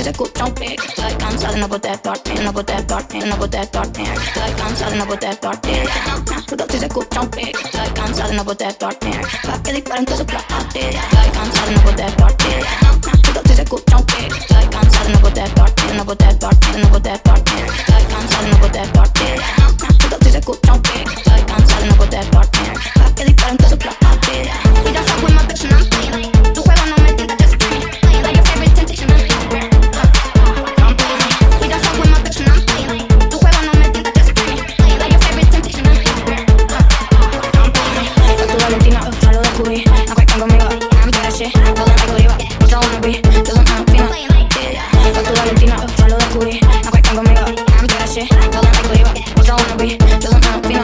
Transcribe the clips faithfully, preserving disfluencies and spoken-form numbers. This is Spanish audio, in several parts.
se escucha un pic. Estoy cansada de no poder dormir, no poder dormir, no poder dormir. Estoy cansada de no poder dormir. Pero si se escucha un pic. Estoy cansada de no poder dormir. Pa' que disparen todos sus platillas. Estoy cansada de no poder dormir. Pero si se escucha un pic. Estoy cansada de no poder dormir, no poder dormir, no poder dormir. Estoy cansada de no poder dormir. Pero si se escucha un pic. Estoy cansada de no poder dormir. Pa' que disparen todos sus platillas. We don't fuck with my bitch and I'm playing. Tu juego no me tienta, just play. Like your favorite temptation, I'm playing. We don't fuck with my bitch and I'm playing. Tu juego no me tienta, just play. Like your favorite temptation, I'm playing. Tu Valentina, ya lo descubrí. No cuentan conmigo, I'm that shit. Todo en algo iba, otra wanna be. Todo en algo fino. Tu Valentina, ya lo descubrí. No cuentan conmigo, I'm that shit. Todo en algo iba, otra wanna be. Todo en algo fino.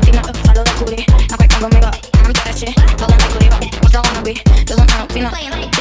Conmigo, I'm that shit. Todo en algo iba, otra wanna be. Todo en algo fino.